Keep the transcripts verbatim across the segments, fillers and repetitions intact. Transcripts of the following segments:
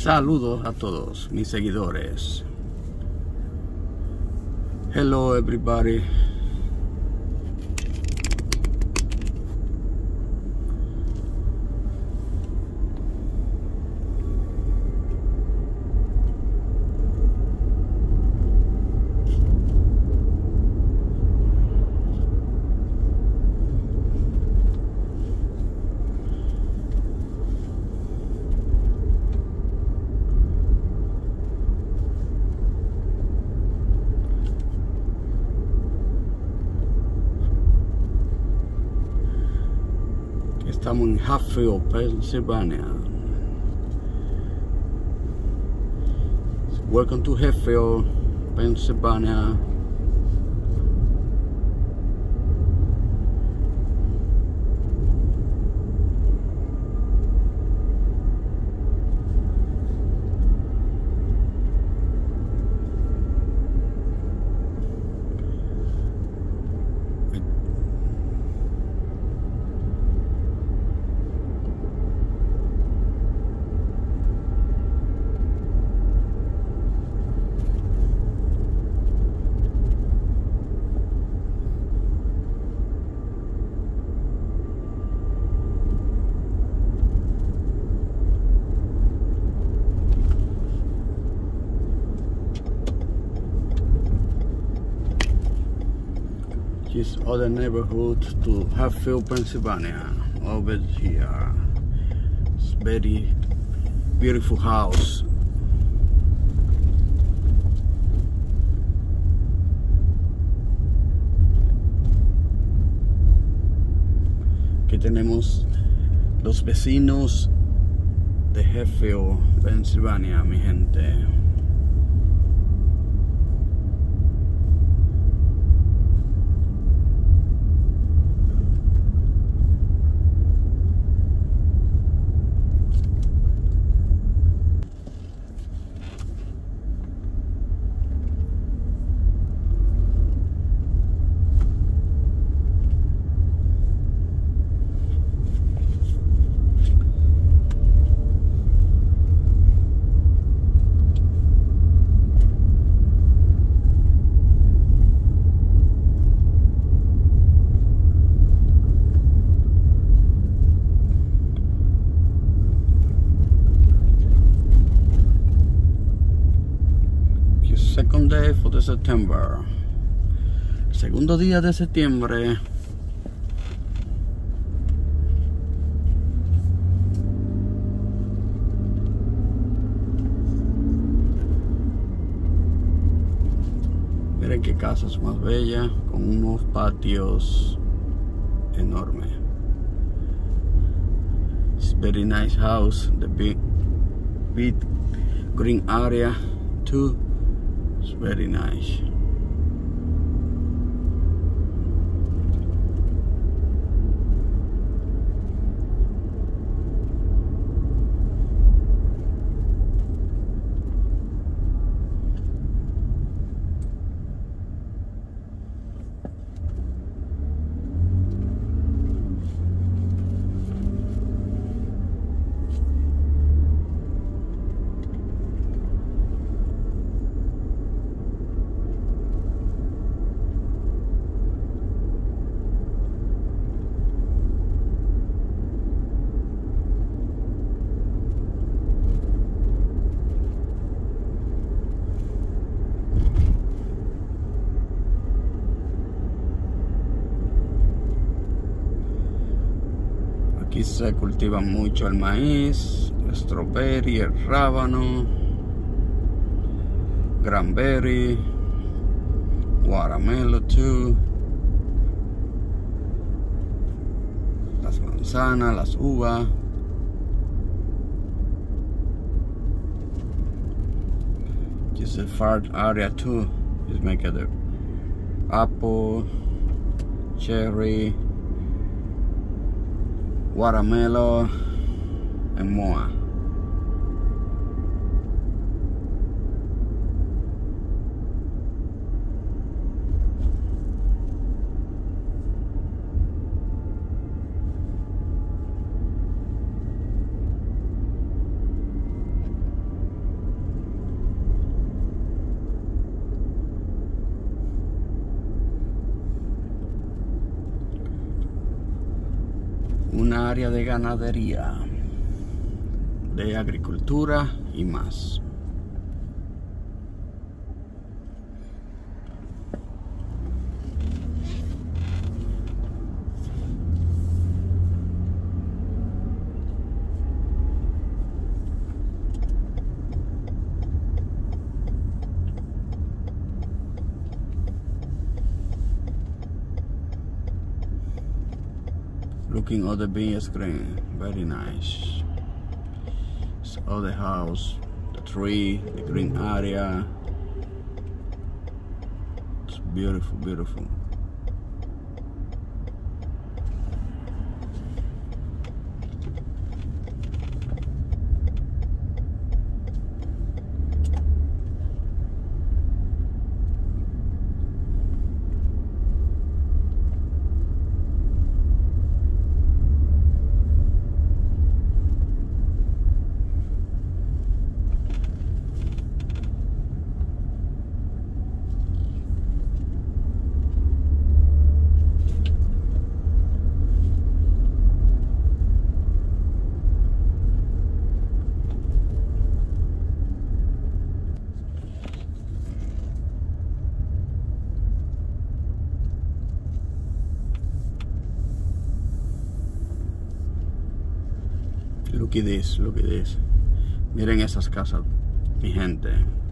Saludos a todos mis seguidores. Hello everybody. Estamos en Hatfield, Pennsylvania. Welcome to Hatfield, Pennsylvania. This other neighborhood to Hatfield, Pennsylvania. Over here, it's very beautiful house. Aquí tenemos los vecinos de Hatfield, Pennsylvania, mi gente. Second day for the September. Segundo día de septiembre. Miren qué casas más bella, con unos patios enormes. It's very nice house. The big, big green area too. It's very nice. Aquí se cultiva mucho el maíz, el strawberry, el rábano, cranberry, watermelon too, las manzanas, las uvas. Just a farm area too. Just make it apple, cherry, watermelon, and more. una área de ganadería, de agricultura y más. Looking at the big screen, very nice. It's all the house, the tree, the green area. It's beautiful, beautiful. Look at this, look at this. Miren esas casas, mi gente.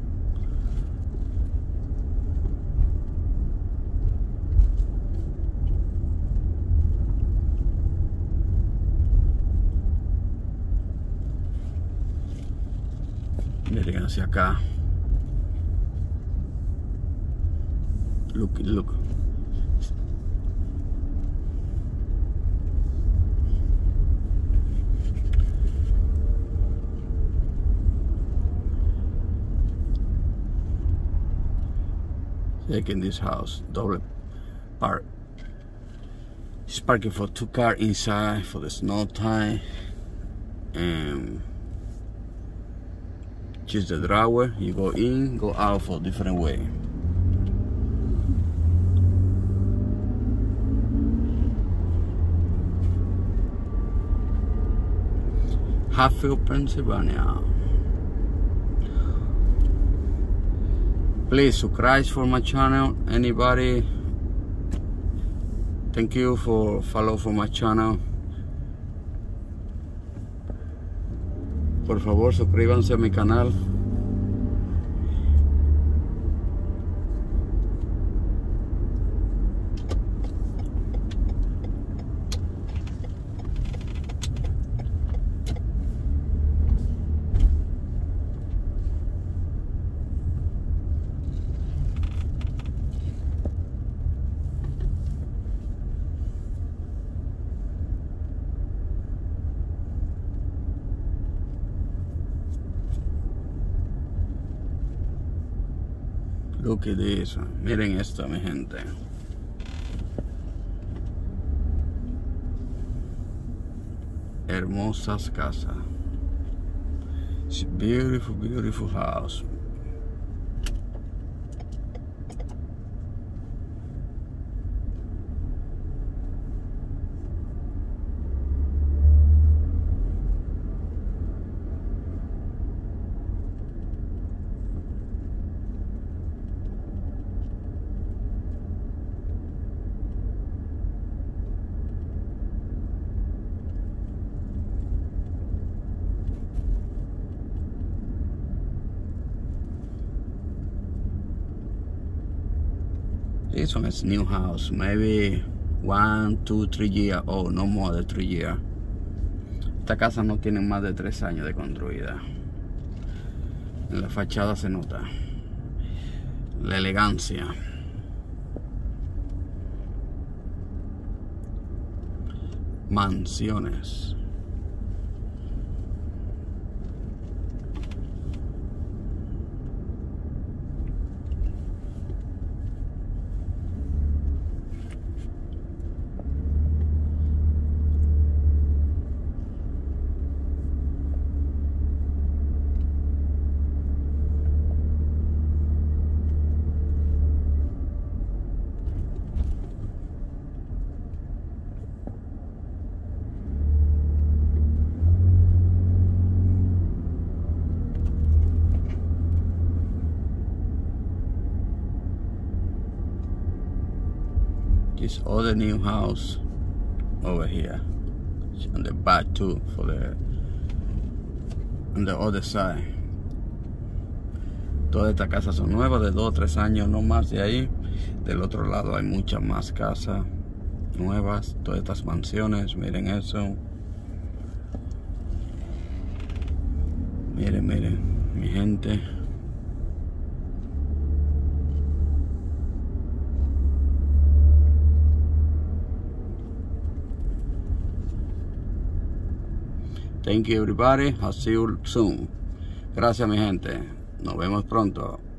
Miren hacia acá. Look, look. Like in this house, double park. It's parking for two cars inside for the snow time, and just the driveway. You go in, go out for a different way. Hatfield, Pennsylvania. Please subscribe for my channel. Anybody, thank you for follow for my channel. Por favor, suscríbanse a mi canal. Look at this. Miren esto, mi gente. Hermosas casas. It's a beautiful, beautiful house. This one is new house, maybe one, two, three years old, no more than three years. Esta casa no tiene más de tres años de construida. En la fachada se nota la elegancia. Mansiones. This other new house over here on the back too, for the on the other side. Todas estas casas son nuevas, de dos o tres años, no más de ahí. Del otro lado hay muchas más casas nuevas, todas estas mansiones, miren eso. Miren, miren, mi gente. Thank you everybody. I'll see you soon. Gracias mi gente. Nos vemos pronto.